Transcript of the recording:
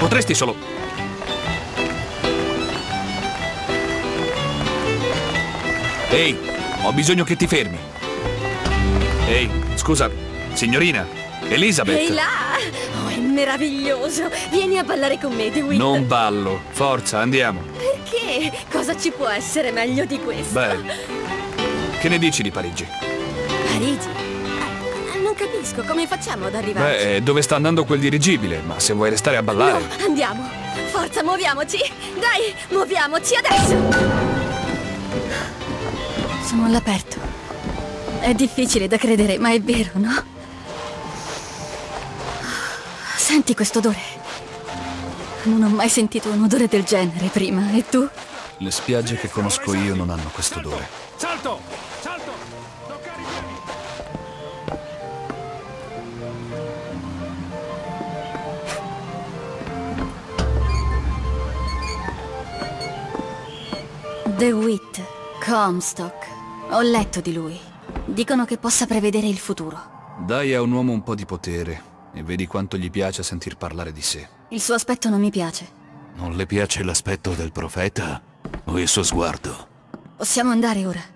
potresti solo... Ehi, ho bisogno che ti fermi. Ehi, scusa, signorina, Elizabeth. Ehi là! Oh, è meraviglioso! Vieni a ballare con me, DeWitt. Non ballo. Forza, andiamo. Perché? Cosa ci può essere meglio di questo? Beh, che ne dici di Parigi? Parigi? Non capisco, come facciamo ad arrivarci? Beh, dove sta andando quel dirigibile? Ma se vuoi restare a ballare... No, andiamo! Forza, muoviamoci! Dai, muoviamoci adesso! Sono all'aperto. È difficile da credere, ma è vero, no? Senti questo odore. Non ho mai sentito un odore del genere prima, e tu? Le spiagge che conosco io non hanno questo odore. Salto! Salto! Toccare i piedi! DeWitt, Comstock. Ho letto di lui. Dicono che possa prevedere il futuro. Dai a un uomo un po' di potere e vedi quanto gli piace sentir parlare di sé. Il suo aspetto non mi piace. Non le piace l'aspetto del profeta? O il suo sguardo? Possiamo andare ora.